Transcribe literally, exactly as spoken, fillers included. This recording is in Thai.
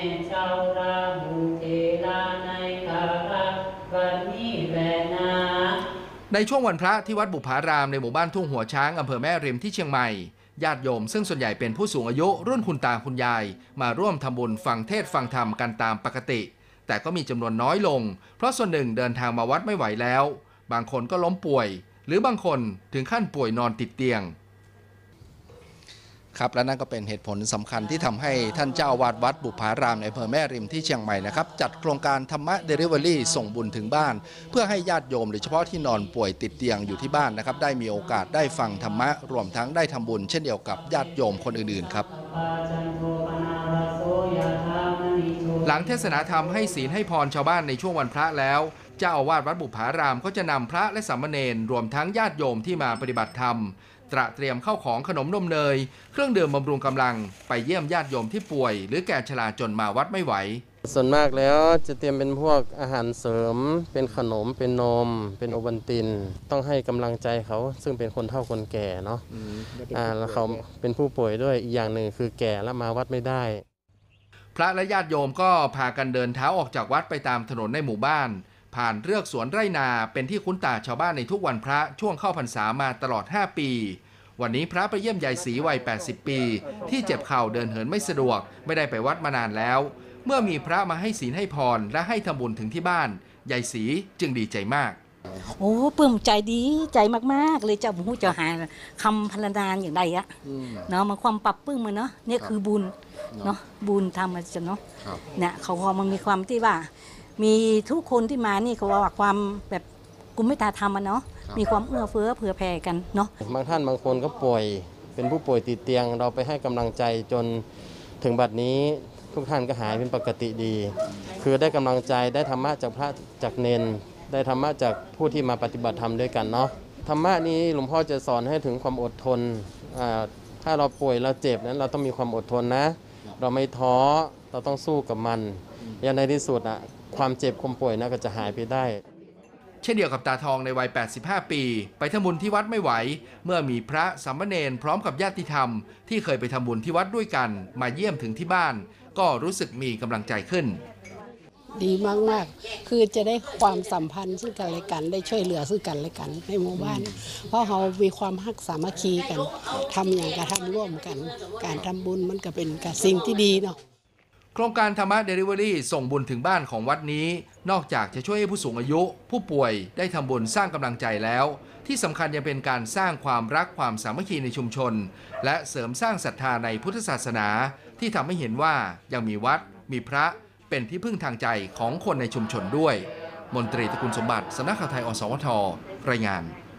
ชาวราหูเทลาในคาราวันนี้แลนาในช่วงวันพระที่วัดบุพารามในหมู่บ้านทุ่งหัวช้างอำเภอแม่ริมที่เชียงใหม่ญาติโยมซึ่งส่วนใหญ่เป็นผู้สูงอายุรุ่นคุณตาคุณยายมาร่วมทำบุญฟังเทศฟังธรรมกันตามปกติแต่ก็มีจำนวนน้อยลงเพราะส่วนหนึ่งเดินทางมาวัดไม่ไหวแล้วบางคนก็ล้มป่วยหรือบางคนถึงขั้นป่วยนอนติดเตียงครับและนั่นก็เป็นเหตุผลสำคัญที่ทำให้ท่านเจ้าอาวาสวัดบุพารามในอำเภอแม่ริมที่เชียงใหม่นะครับจัดโครงการธรรมะเดลิเวอรี่ส่งบุญถึงบ้านเพื่อให้ญาติโยมโดยเฉพาะที่นอนป่วยติดเตียงอยู่ที่บ้านนะครับได้มีโอกาสได้ฟังธรรมะรวมทั้งได้ทำบุญเช่นเดียวกับญาติโยมคนอื่นๆครับหลังเทศนาธรรมให้ศีลให้พรชาวบ้านในช่วงวันพระแล้วเจ้าอาวาสวัดบุพารามก็จะนำพระและสามเณรรวมทั้งญาติโยมที่มาปฏิบัติธรรมตระเตรียมเข้าของขนมนมเนยเครื่องดื่มบำรุงกำลังไปเยี่ยมญาติโยมที่ป่วยหรือแก่ชราจนมาวัดไม่ไหวส่วนมากแล้วจะเตรียมเป็นพวกอาหารเสริมเป็นขนมเป็นนมเป็นโอวัลตินต้องให้กำลังใจเขาซึ่งเป็นคนเฒ่าคนแก่เนาะอ่าแล้วเขาเป็นผู้ป่วยด้วยอีกอย่างหนึ่งคือแก่แล้วมาวัดไม่ได้พระและญาติโยมก็พากันเดินเท้าออกจากวัดไปตามถนนในหมู่บ้านผ่านเรือกสวนไร่นาเป็นที่คุ้นตาชาวบ้านในทุกวันพระช่วงเข้าพรรษามาตลอดห้าปีวันนี้พระไปเยี่ยมยายศรีวัยแปดสิบปีที่เจ็บเข่าเดินเหินไม่สะดวกไม่ได้ไปวัดมานานแล้วเมื่อมีพระมาให้ศีลให้พรและให้ทำบุญถึงที่บ้านยายศรีจึงดีใจมากโอ้ปลื้มใจดีใจมากๆเลยเจ้าผู้เจ้าหาคำพรรณนาอย่างใดอะเนาะมันความปรับปลื้มมันเนาะเนี่ยคือบุญเนาะบุญทำมาจะเนาะเนี่ยเขาพอมันมีความที่ว่ามีทุกคนที่มานี่เขาว่าความแบบกุมไม่ตาธรรมอะเนาะมีความเอื้อเฟื้อเผื่อแผ่กันเนาะบางท่านบางคนก็ป่วยเป็นผู้ป่วยติดเตียงเราไปให้กำลังใจจนถึงบัดนี้ทุกท่านก็หายเป็นปกติดีคือได้กำลังใจได้ธรรมะจากพระจากเนนได้ธรรมะจากผู้ที่มาปฏิบัติธรรมด้วยกันเนาะธรรมะนี้หลวงพ่อจะสอนให้ถึงความอดทนถ้าเราป่วยเราเจ็บนั้นเราต้องมีความอดทนนะเราไม่ท้อเราต้องสู้กับมันอย่างในที่สุดอ่ะความเจ็บความป่วยน่าก็จะหายไปได้เช่นเดียวกับตาทองในวัยแปดสิบห้าปีไปทำบุญที่วัดไม่ไหวเมื่อมีพระสามเณรพร้อมกับญาติธรรมที่เคยไปทำบุญที่วัดด้วยกันมาเยี่ยมถึงที่บ้านก็รู้สึกมีกำลังใจขึ้นดีมากๆคือจะได้ความสัมพันธ์ซึ่งกันและกันได้ช่วยเหลือซึ่งกันและกันในหมู่บ้านเพราะเขามีความฮักสามัคคีกันทำอย่างกระทำร่วมกันการทำบุญมันก็เป็นกับสิ่งที่ดีเนาะโครงการธรรมะเดลิเวอรี่ส่งบุญถึงบ้านของวัดนี้นอกจากจะช่วยให้ผู้สูงอายุผู้ป่วยได้ทำบุญสร้างกำลังใจแล้วที่สำคัญยังเป็นการสร้างความรักความสามัคคีในชุมชนและเสริมสร้างศรัทธาในพุทธศาสนาที่ทำให้เห็นว่ายังมีวัดมีพระเป็นที่พึ่งทางใจของคนในชุมชนด้วยมนตรีตระกูลสมบัติสำนักข่าวไทยอสวทรายงาน